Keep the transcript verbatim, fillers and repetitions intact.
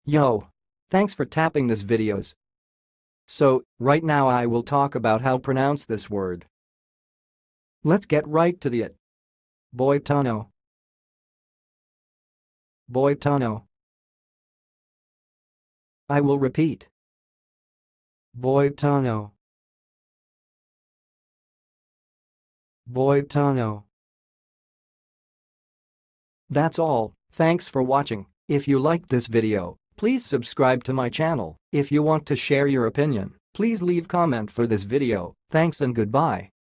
Yo! Thanks for tapping this videos. So, right now I will talk about how pronounce this word. Let's get right to the it. Boitano. Boitano. I will repeat. Boitano. Boitano. That's all, thanks for watching. If you liked this video, please subscribe to my channel. If you want to share your opinion, please leave comment for this video. Thanks and goodbye.